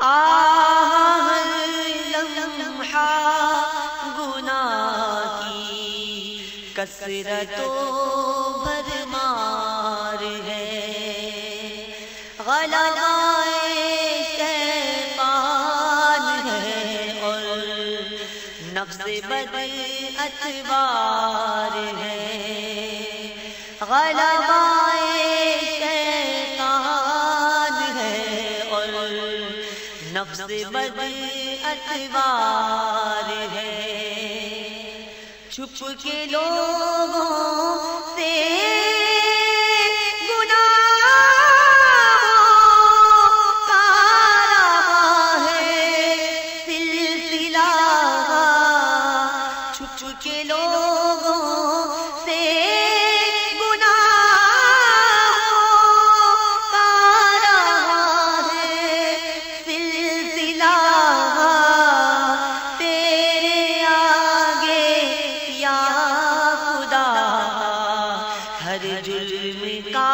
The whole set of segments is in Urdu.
آہ لمحہ گناہ کی کثرت و بھرمار ہے، غلبہ شیطان ہے اور نفس بد اتوار ہے، غلبہ نفس بد اتوار ہے، چھپ کے لوگوں سے گناہ کا رہا ہے سلسلہ، چھپ کے لوگوں سے ہر جرم کا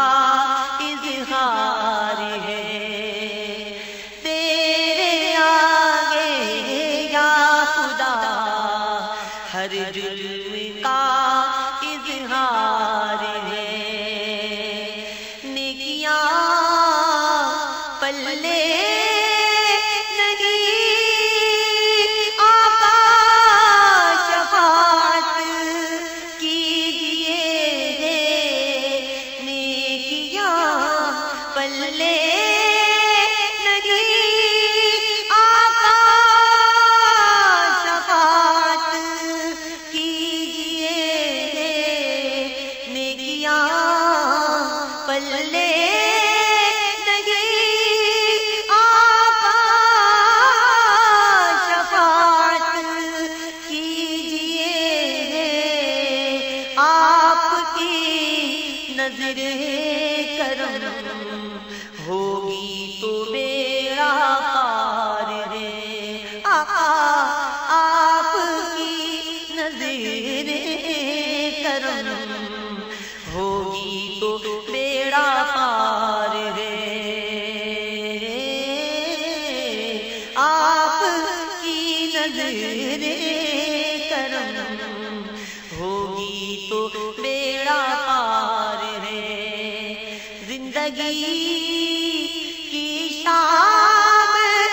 اظہار ہے، تیرے آگے یا خدا ہر جرم کا اظہار ہے، نیکیاں پلے پلے نہیں آقا شفاعت کیجئے، نیکیاں پلے نہیں آقا شفاعت کیجئے، آپ کی نظر کرم ہوگی تو بیڑا پار ہے، آقا آپ کی نظر کرم ہوگی تو بیڑا پار ہے، آپ کی نظر کرم ہوگی تو بیڑا پار ہے، زندگی کی شام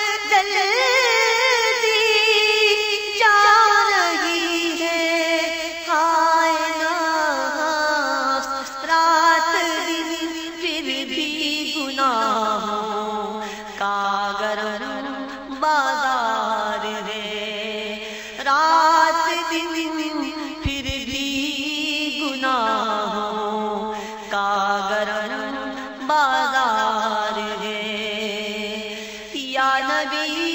جلدی جا رہی ہے، ہائے نفس رات دن پھر بھی گناہوں کا گرم بازار ہے، رات دن پھر بھی گناہوں کا گرم بازار ہے، یا نبی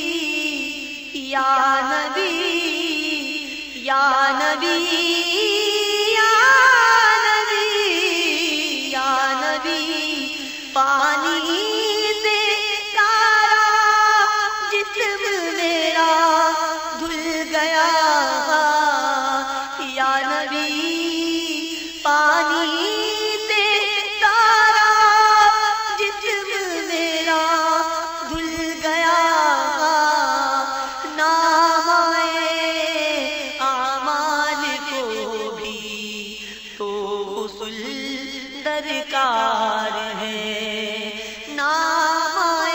یا نبی یا نبی یا نبی یا نبی، پانی سے سارا جسم میرا دھل گیا، یا نبی پانی درکار ہے، نامۂ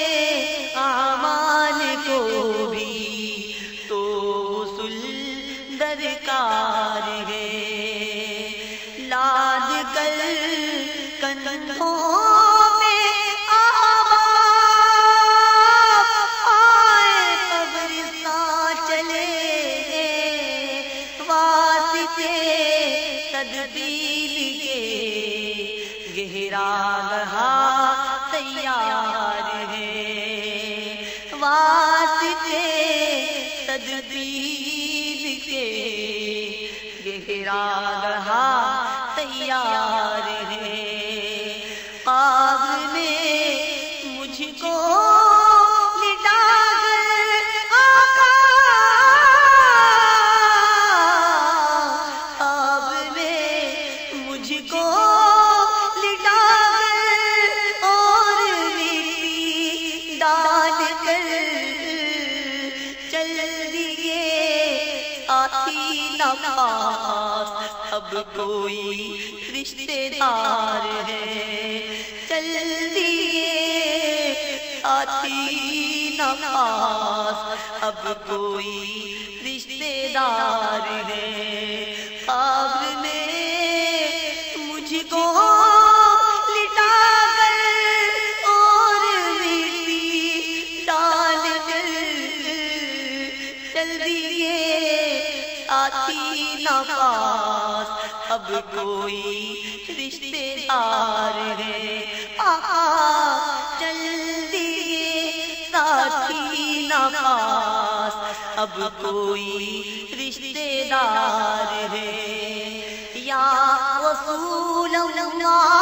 اعمال کو بھی تو غسل درکار ہے، لاد کر کندھوں میں آئے قبرستان چلے، واسطے تدبیر گہرا گہا تیار ہے، واسطے تدبیر کے گہرا گہا تیار ہے، قبر میں مجھ کو لٹا کر آقا، قبر میں مجھ کو ڈال پاس اب کوئی رشتے دار ہے، چل دیے ساتھی نہ پاس اب کوئی رشتے دار ہے، قبر میں مجھ کو لٹا کر اور مٹی ڈال کر چل دیے ساتھی نہ پاس اب کوئی رشتے دار ہے، چل دیے ساتھی نہ پاس اب کوئی رشتے دار ہے، یا رسول اللہ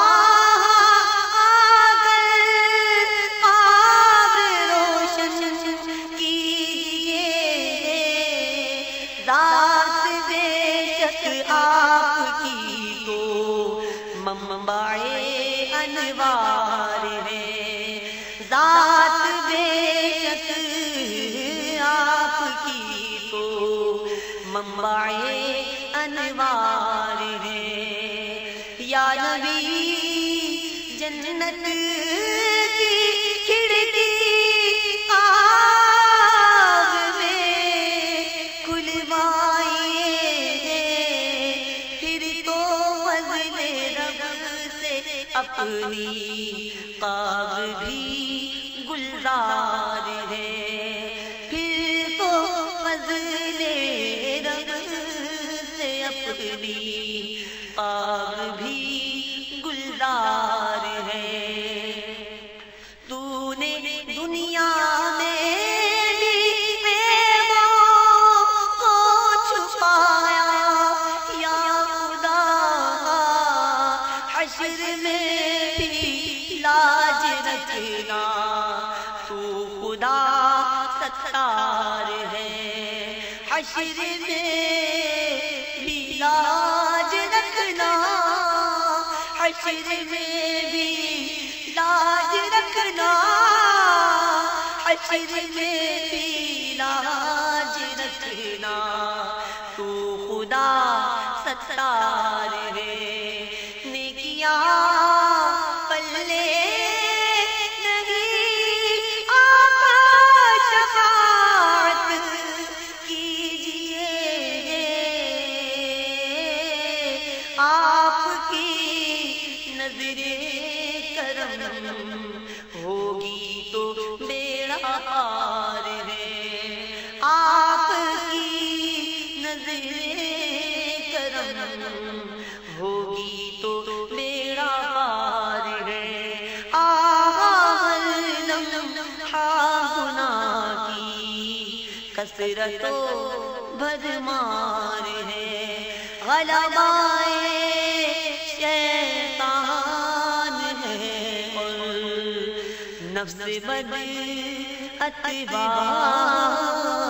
منبع انوار ہے، ذات بے شک آپ کی تو منبع انوار ہے، یا نبی جنت کی کھڑکی آگ میں کھلوائیے، پھر تو فضل رب سے اپنی قبر بھی گلزار ہے، پھر تو فضل رب سے اپنی قبر بھی گلزار ہے، تو نے دنیا میں بھی عیبوں کو چھپایا یا خدا، حشر میں بھی لاج رکھنا، تو خدا ستار ہے، حشر میں بھی لاج رکھنا، حشر میں بھی لاج رکھنا، حشر میں بھی لاج رکھنا، تو خدا ستار ہے، نیکیاں پلے نہیں آقا شفاعت کیجئے، آپ کی نظر کرم ہوگی تو بیڑا پار ہے، آپ کی نظر کرم ہوگی تو بیڑا پار ہے، ہر لمحہ گناہ کی کثرت و بھرمار ہے، غلبائے شیطان ہے اور نفس بد اتباع